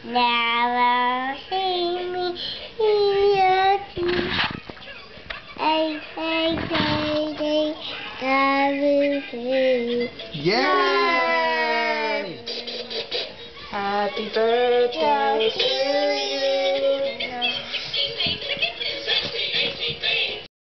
Never see me here. I say, never see. Yeah.